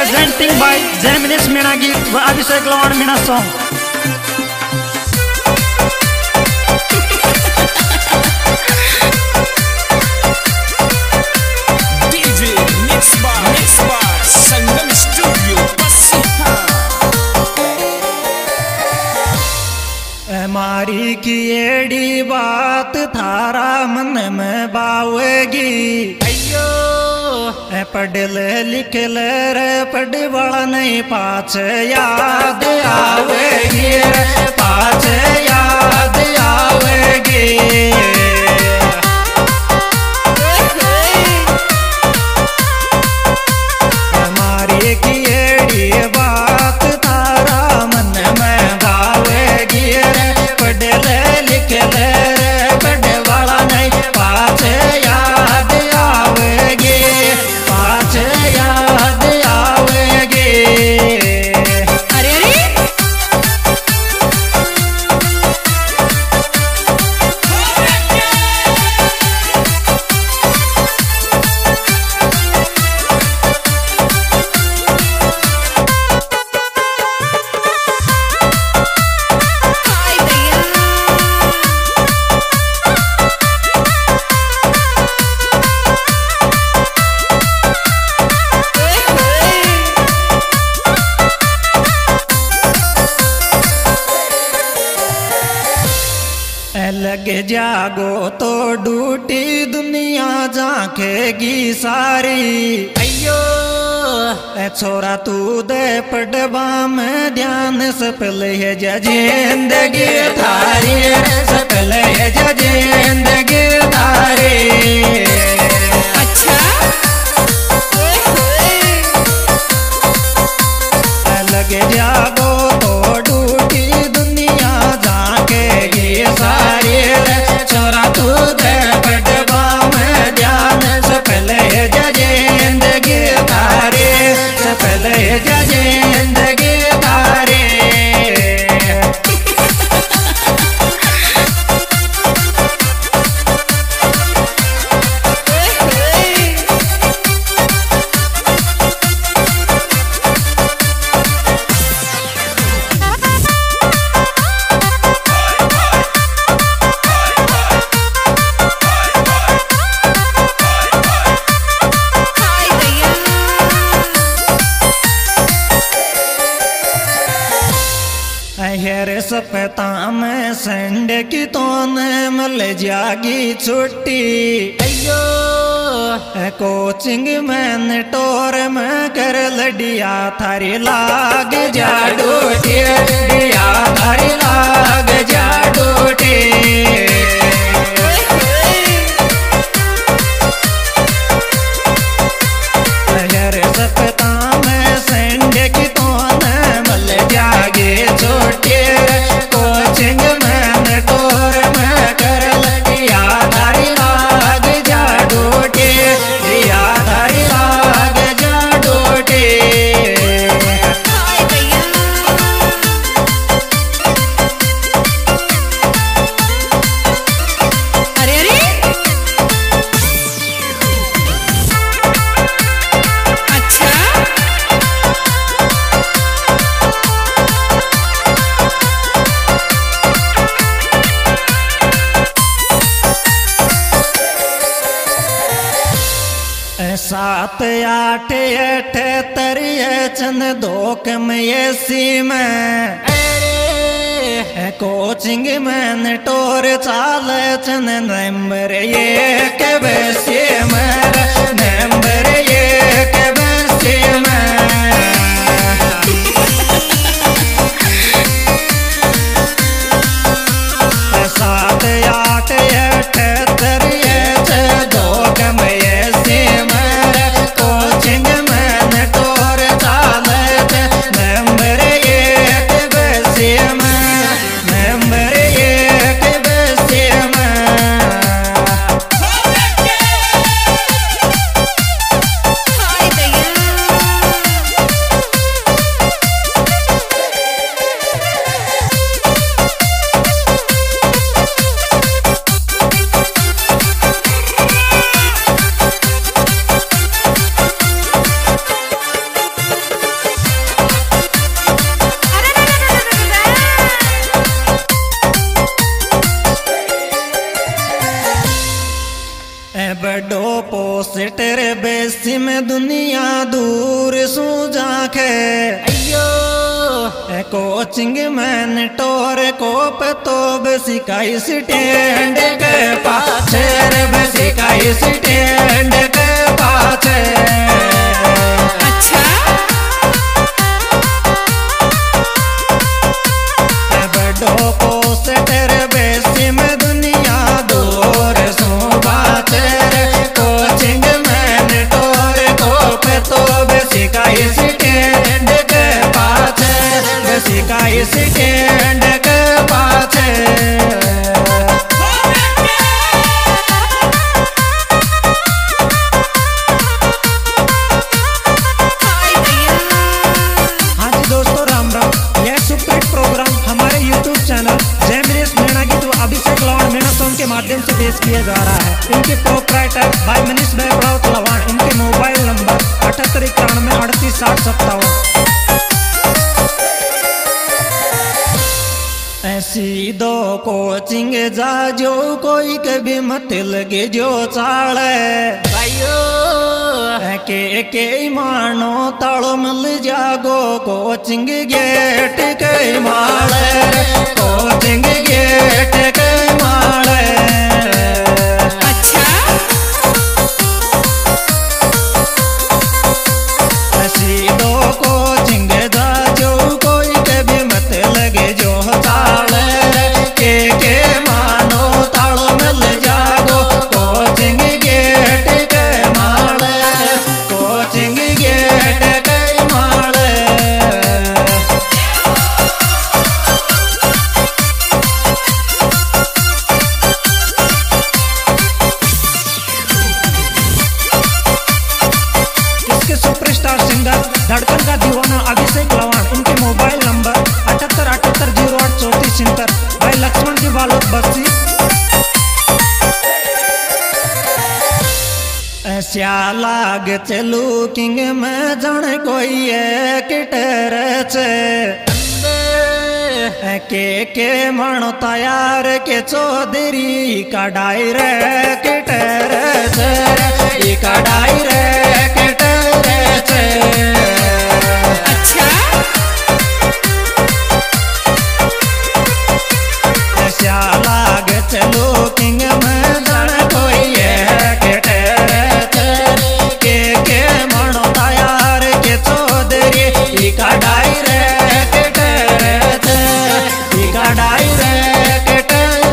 Presenting by Jaminis Meena Geet व Abhishek Lavan Meena song. Sangam studio Basiha. हमारी की एड़ी बात थारा मन में बावेगी, अयो पढ़ लिख रे पढ़ वाला नहीं पाछ याद आवेगी, पाछ याद आवेगी। हमारी की एड़ी बात थारा मन में बावेगी, पढ़ लिख रे पढ़ वाला नहीं पाछ याद आवेगी, पाछ याद आवेगी। अरे लग जागो तो डूटी दुनिया झांकेगी सारी, अयो छोरा तू दे पड़वा में ध्यान सफल है जिंदगी थारी, सफल है जिंदगी थारी। अच्छा लग जागो तो डूटी दुनिया झांकेगी सारी, छोरा तू दे पड़वा में ध्यान सफल है जिंदगी थारी, सफल है जिंदगी थारी। हेर सपता में संडे की तो मल जागी छुट्टी, अयो कोचिंग में टोर में कर लडिया थारी लाग जा डूटी, डिया थारी लाग जा डूटी। हेर सपता में संडे की तो मल जागे छोटे, कोचिंग में टोर में कर लिया धारी लाग जा डूटी, दिया धारी लाग जा डूटी। अरे अच्छा सात आठ अठहत्तर चंद दो कम एसी में, कोचिंग में टोर चाल चंद नंबर एक बसी में, नंबर एक बसी में। सात आठ अठहत्तर दो कम एसी में, कोचिंग में टोर चाल नंबर एक बसी में, नंबर एक बसी में। बेसी में दुनिया दूर सू जाखे अयो कोचिंग में टोर को पतो बसिकाई स्टैंड के पाछे रे बसिकाई स्टैंड के पाछे। अच्छा बड़ो को सेटर बेसी में दुनिया दूर सू बाचे रे कोचिंग में टोर को पतो बसिकाई स्टैंड के पाछे बसिकाई स्टैंड के पाछे। के माध्यम से पेश किया जा रहा है। इनके प्रोप्राइटर भाई मनीष बैकलाउत लवान। इनके मोबाइल नंबर 7891386057। ऐसी दो कोचिंग जा जो कोई कभी मत लगे जो चाले भाइयो के मानो तालो मिल जागो कोचिंग गेट के माले कोचिंग गेट के माले। अच्छा ऐसी दो कोचिंग जा जो कोई कभी मत लगे जो चाले के मानो तालो मिल जागो कोचिंग गेट के माले कोचिंग गेट के माले। इसके सुपरस्टार सिंगर धड़कन का दीवाना अभिषेक लवान। इनके मोबाइल नंबर 7878083470। भाई लक्ष्मण जी बालोद बस्ती। ऐसा लाग चलू किंग में जन कोई किटर के मणो तैयार के चौधरी का डायरेक्टर का डायरेक्टर। अच्छा ऐसा लाग चलो किंग में जन कोई के मणो तैयार के चौधरी का डायरेक्टर का डायरेक्टर।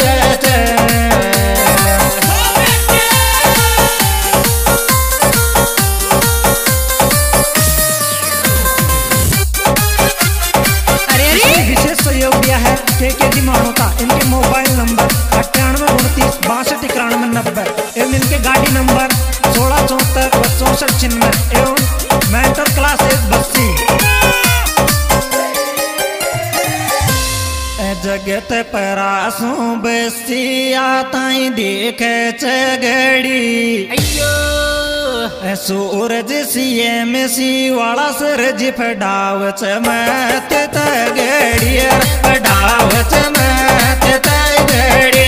अरे अरे विशेष सहयोग दिया है के जी मानो का। इनके मोबाइल नंबर 9829629190 एवं इनके गाड़ी नंबर 1674 व 6496 एवं मेंटर क्लास 1 बस्ती। जगत परासू बस्ती आताई देखे चगड़ी अयो सूरज सीएम सी वाला सरज फडाव चमत तगड़ी फडाव चमत तगड़ी।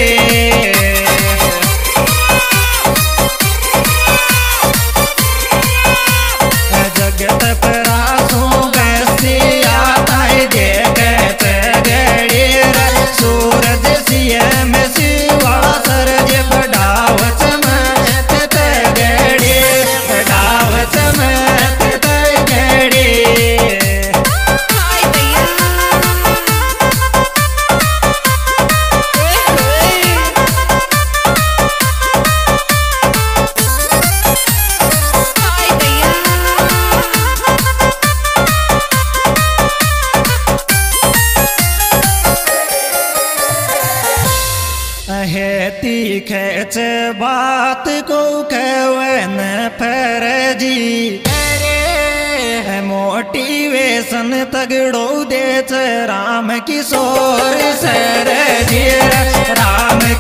जगत परासू बस्ती आताई देखे चगड़ी सूरज सीएम सी वाला सरज फडाव चमत तगड़ी फडाव चमत तगड़ी। हाय भैया हाय भैया है तीखे बात को कहवन फरजी मोटिवेशन तगड़ो दे राम किशोर सर जी राम